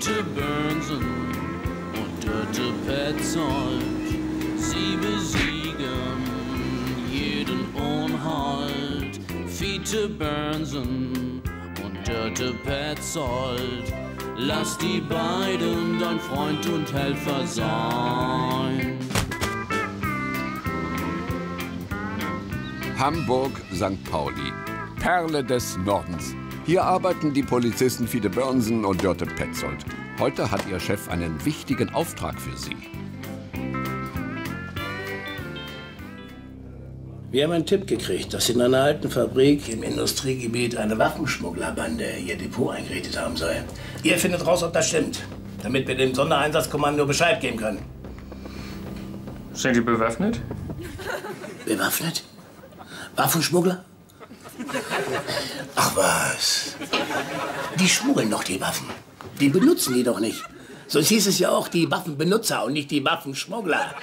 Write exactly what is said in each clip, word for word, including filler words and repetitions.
Peter Burnson und Dörte Petzold. Sie besiegen jeden Unhalt. Peter Burnson und Dörte Petzold. Lass die beiden dein Freund und Helfer sein. Hamburg, Sankt Pauli. Perle des Nordens. Hier arbeiten die Polizisten Fiete Börnsen und Dörte Petzold. Heute hat ihr Chef einen wichtigen Auftrag für sie. Wir haben einen Tipp gekriegt, dass in einer alten Fabrik im Industriegebiet eine Waffenschmugglerbande ihr Depot eingerichtet haben soll. Ihr findet raus, ob das stimmt, damit wir dem Sondereinsatzkommando Bescheid geben können. Sind die bewaffnet? Bewaffnet? Waffenschmuggler? Ach was. Die schmuggeln doch die Waffen. Die benutzen die doch nicht. Sonst hieß es ja auch die Waffenbenutzer und nicht die Waffenschmuggler.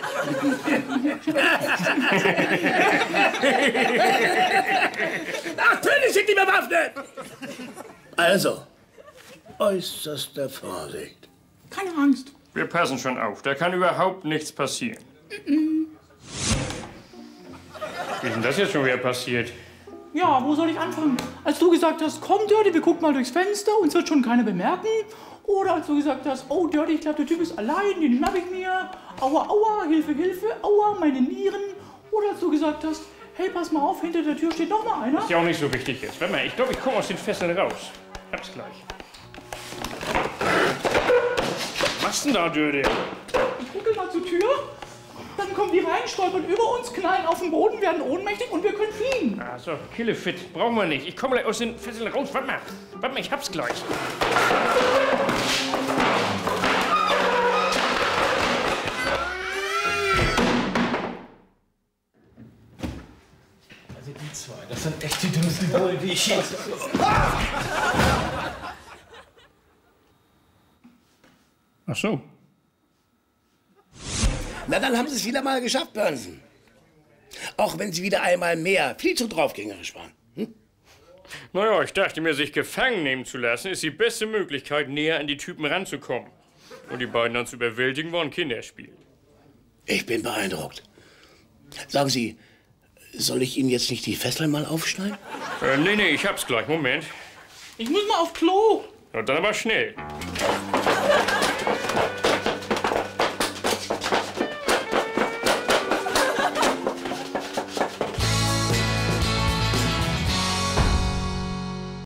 Natürlich sind die bewaffnet! Also, äußerste Vorsicht. Keine Angst. Wir passen schon auf. Da kann überhaupt nichts passieren. Wie ist denn das jetzt schon wieder passiert? Ja, wo soll ich anfangen? Als du gesagt hast, komm Dörte, wir gucken mal durchs Fenster, uns wird schon keiner bemerken. Oder als du gesagt hast, oh Dörte, ich glaube, der Typ ist allein, den schnapp ich mir. Aua, aua, Hilfe, Hilfe, aua, meine Nieren. Oder als du gesagt hast, hey, pass mal auf, hinter der Tür steht noch mal einer. Ist ja auch nicht so wichtig jetzt. Warte mal, ich glaube, ich komme aus den Fesseln raus. Hab's gleich. Was machst du denn da, Dörte? Ich gucke mal zur Tür. Dann kommen die rein, stolpern über uns, knallen auf den Boden, werden ohnmächtig und wir können fliehen. Ach so, Killefit. Brauchen wir nicht. Ich komme gleich aus den Fesseln raus. Warte mal. Warte mal, ich hab's gleich. Also die zwei, das sind echt die dümmsten Bullen, die ich je... Ach so. Na, dann haben Sie es wieder mal geschafft, Börnsen. Auch wenn Sie wieder einmal mehr viel zu draufgängerisch waren. Hm? Naja, ich dachte mir, sich gefangen nehmen zu lassen, ist die beste Möglichkeit, näher an die Typen ranzukommen. Und die beiden dann zu überwältigen, war ein Kinderspiel. Ich bin beeindruckt. Sagen Sie, soll ich Ihnen jetzt nicht die Fesseln mal aufschneiden? Äh, nee, nee, ich hab's gleich. Moment. Ich muss mal auf Klo. Na, dann aber schnell.